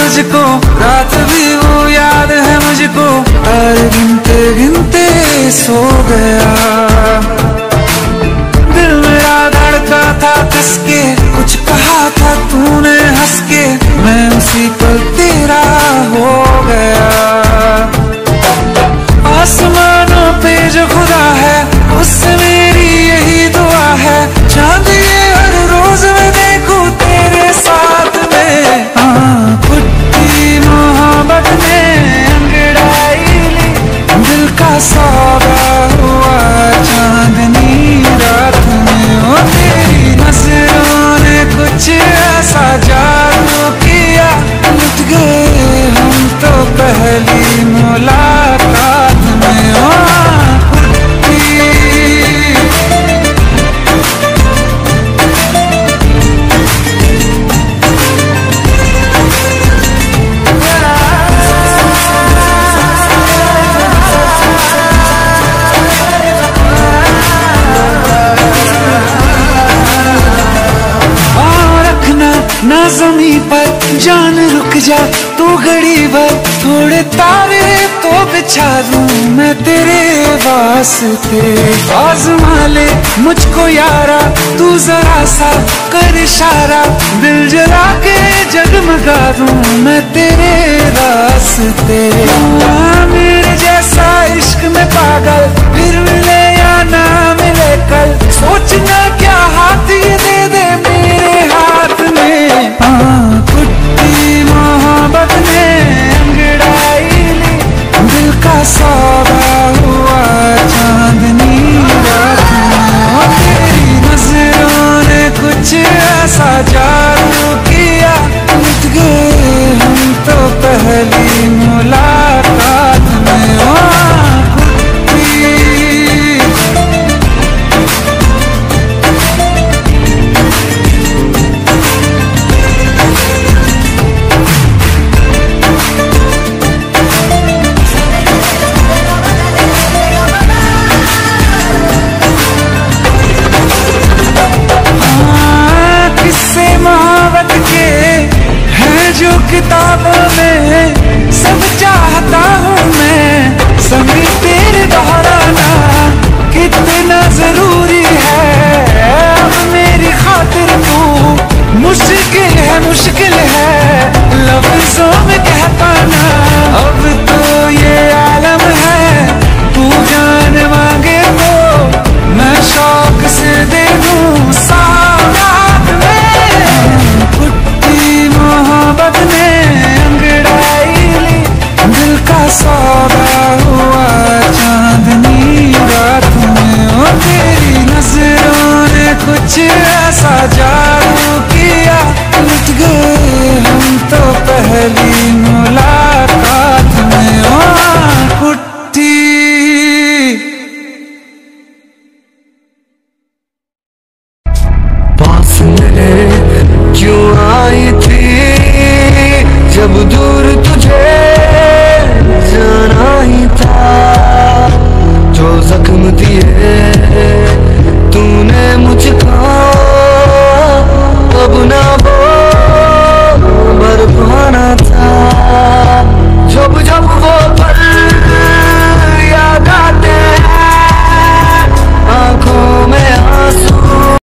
तुझको, रात भी वो याद है मुझको, तारे गिनते गिनते सो गया। दिल मेरा धड़का था किसके, कुछ कहा था तूने हंस के, मैं उसी पल तेरा हो गया। आसमानों पे जो खुदा है उससे मेरी यही दुआ है, चांद ये हर रोज मैं देखूं तेरे साथ में। फुट्टी मोहब्बत ने अंगड़ाई ली, दिल का सौदा हुआ चांदनी रात में। ओ तेरी नजरों ने कुछ ऐसा जादू किया, लुट गए हम तो पहली मुलाकात में। ओ ना ज़मीं पर जान रुक जा तू घड़ी भर, थोड़े तारे तो बिछा दूं मैं तेरे वास्ते। आज़मा ले मुझको यारा तू जरा सा कर इशारा, दिल जला के जगमगा दूं मैं तेरे रास्ते। मेरे जैसा इश्क में पागल फिर मिले या ना मिले कल, सोचना क्या हाथ ये दे दे मेरे हाथ में। फुट्टी मोहब्बत ने अंगड़ाई ली, दिल का सौदा हुआ चांदनी रात में। तेरी नजरों ने कुछ ऐसा जादू किया, लुट गए हम तो पहली मुलाकात में। किताबों में सब चाहता हूँ मैं, समय तेरे दोहराना कितना जरूरी है। अब मेरी खातिर तू मुश्किल है लफ्जों में कह पाना। अब तो ये आलम है तू जान मांगे तो मैं शौक से दे दूँ साथ में। फुट्टी मोहब्बत ने अंगड़ाई ली, दिल का सौदा हुआ चांदनी रात में। ओ तेरी नजरों ने कुछ ऐसा जादू किया, लुट गए हम तो पहली मुलाकात में। ओ फुट्टी पास में क्यों आई थी जब दूर तुझे जाना ही था, जो जख्म दिए